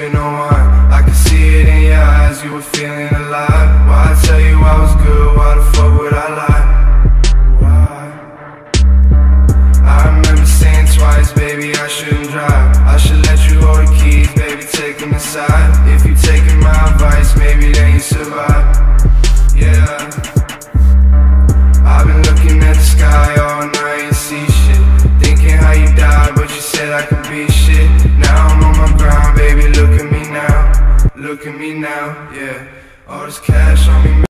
sipping on wine. I could see it in your eyes, you were feeling alive. Why I tell you I was good, why the fuck would I lie? Why? I remember saying twice, baby, I shouldn't drive. I should let you hold the keys, baby, take them inside. If you taking my advice, maybe then you survive. Yeah, I've been looking at the sky all night and see shit. Thinking how you died, but you said I could be shit. Now I'm on my grind, baby, look at me now. Look at me now, yeah. All this cash on me.